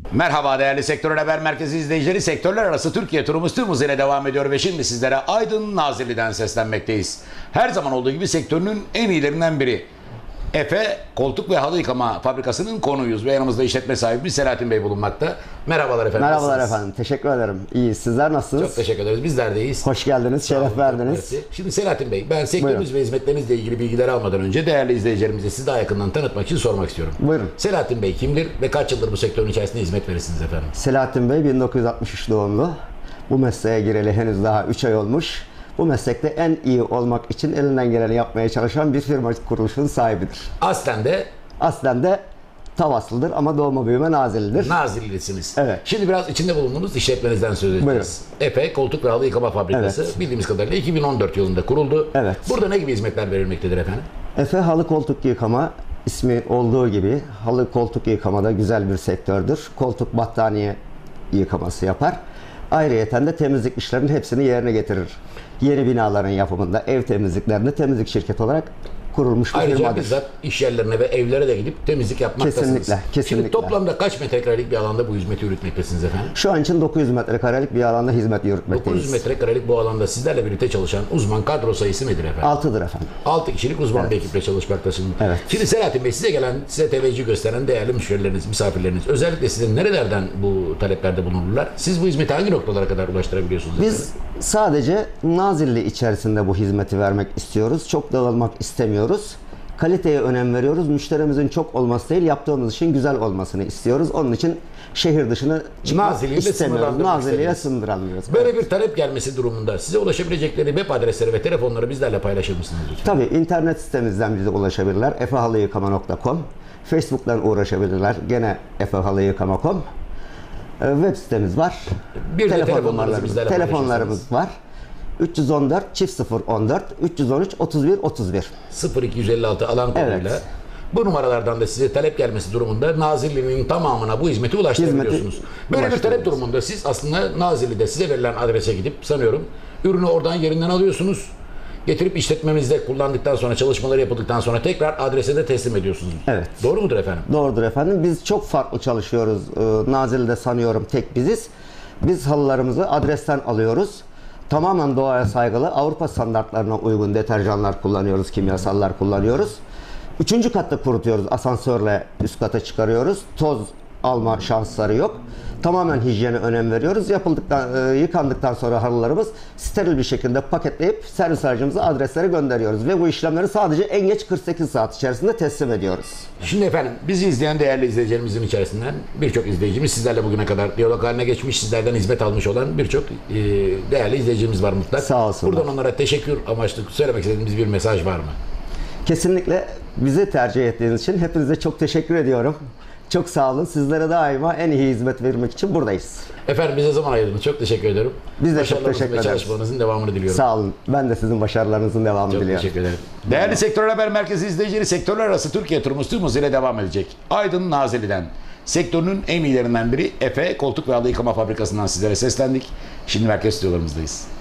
Merhaba değerli Sektör Haber Merkezi izleyicileri. Sektörler arası Türkiye turumuz tüm hızıyla devam ediyor ve şimdi sizlere Aydın Nazilli'den seslenmekteyiz. Her zaman olduğu gibi sektörünün en iyilerinden biri. Efe Koltuk ve Halı Yıkama Fabrikası'nın konuğuyuz ve yanımızda işletme sahibi Selahattin Bey bulunmakta. Merhabalar efendim. Merhabalar nasılsınız? efendim. Teşekkür ederim. İyi. Sizler nasılsınız? Çok teşekkür ederiz. Bizler de iyiyiz. Hoş geldiniz. Sağ olun, Şeref çok verdiniz. mersi. Şimdi Selahattin Bey, ben sektörünüz Buyurun. ve hizmetlerinizle ilgili bilgileri almadan önce değerli izleyicilerimize sizi daha yakından tanıtmak için sormak istiyorum. Buyurun. Selahattin Bey kimdir ve kaç yıldır bu sektörün içerisinde hizmet verirsiniz efendim? Selahattin Bey 1963 doğumlu. Bu mesleğe gireli henüz daha 3 ay olmuş. Bu meslekte en iyi olmak için elinden geleni yapmaya çalışan bir firma kuruluşunun sahibidir. Aslen de Tavaslıdır ama doğma büyüme Nazillidir. Nazillisiniz. Evet. Şimdi biraz içinde bulunduğunuz işletmenizden söz edeceğiz. Buyurun. Efe Koltuk ve Halı Yıkama Fabrikası Evet. bildiğimiz kadarıyla 2014 yılında kuruldu. Evet. Burada ne gibi hizmetler verilmektedir efendim? Efe Halı Koltuk Yıkama ismi olduğu gibi halı koltuk yıkamada güzel bir sektördür. Koltuk battaniye yıkaması yapar. Ayrıyeten de temizlik işlerinin hepsini yerine getirir. Yeni binaların yapımında, ev temizliklerinde temizlik şirketi olarak kurulmuş bir Ayrıca firmadır. bizzat iş yerlerine ve evlere de gidip temizlik yapmaktasınız. Kesinlikle, kesinlikle. Şimdi toplamda kaç metrekarelik bir alanda bu hizmeti yürütmektesiniz efendim? Şu an için 900 metrekarelik bir alanda hizmet 900 yürütmekteyiz. metrekarelik bu alanda sizlerle birlikte çalışan uzman kadro sayısı nedir efendim? 6'dır efendim. 6 kişilik uzman bir ekiple çalışmaktasınız. Evet. Şimdi Selahattin Bey, size teveccüh gösteren değerli müşterileriniz, misafirleriniz özellikle sizin nerelerden bu taleplerde bulunurlar? Siz bu hizmeti hangi noktalara kadar ulaştırabiliyorsunuz efendim? Biz sadece Nazilli içerisinde bu hizmeti vermek istiyoruz. Çok dağılmak istemiyoruz. Kaliteye önem veriyoruz. Müşterimizin çok olması değil, yaptığımız işin güzel olmasını istiyoruz. Onun için şehir dışına çıkmak Nazilli'yle istemiyoruz. sınırlandırmak Nazilli'ye istemiyoruz. sınırlandırıyoruz. Böyle Evet. bir talep gelmesi durumunda size ulaşabilecekleri web adresleri ve telefonları bizlerle paylaşır mısınız lütfen? Tabii internet sitemizden bize ulaşabilirler. efehalıyıkama.com. Facebook'tan uğraşabilirler. Gene efehalıyıkama.com. Web sitemiz var. Bir de Telefon telefonlarınızı numaralarımız, bizlerle telefonlarımız var. 314 014 313 31 31. 0256 alan koduyla. Evet. Bu numaralardan da size talep gelmesi durumunda Nazilli'nin tamamına bu hizmeti ulaştırabiliyorsunuz. Hizmeti Böyle bir talep ulaştırıyoruz. durumunda siz aslında Nazilli'de size verilen adrese gidip sanıyorum ürünü oradan yerinden alıyorsunuz. Getirip işletmemizde kullandıktan sonra, çalışmaları yapıldıktan sonra tekrar adrese de teslim ediyorsunuz. Evet. Doğru mudur efendim? Doğrudur efendim. Biz çok farklı çalışıyoruz. Nazilli'de sanıyorum tek biziz. Biz halılarımızı adresten alıyoruz. Tamamen doğaya saygılı, Avrupa standartlarına uygun deterjanlar kullanıyoruz, kimyasallar kullanıyoruz. 3. katta kurutuyoruz. Asansörle üst kata çıkarıyoruz. Toz alma şansları yok. Tamamen hijyene önem veriyoruz. Yıkandıktan sonra halılarımız steril bir şekilde paketleyip servis aracımıza adreslere gönderiyoruz. Ve bu işlemleri sadece en geç 48 saat içerisinde teslim ediyoruz. Şimdi efendim bizi izleyen değerli izleyicilerimizin içerisinden birçok izleyicimiz sizlerle bugüne kadar diyalog haline geçmiş, sizlerden hizmet almış olan birçok değerli izleyicimiz var mutlak. Sağ olsunlar. Buradan onlara teşekkür amaçlı söylemek istediğimiz bir mesaj var mı? Kesinlikle bizi tercih ettiğiniz için hepinize çok teşekkür ediyorum. Çok sağ olun. Sizlere daima en iyi hizmet vermek için buradayız. Efendim bize zaman ayırdınız. Çok teşekkür ederim. Biz de çok Başarılarınızın teşekkür ve ederiz. çalışmalarınızın devamını diliyorum. Sağ olun. Ben de sizin başarılarınızın devamını Çok diliyorum. teşekkür ederim. Değerli Sektör Haber Merkezi izleyicileri, sektörler arası Türkiye turumuz tüm hızıyla devam edecek. Aydın Nazilli'den sektörünün en iyilerinden biri Efe Koltuk ve Halı Yıkama Fabrikası'ndan sizlere seslendik. Şimdi merkez stüdyolarımızdayız.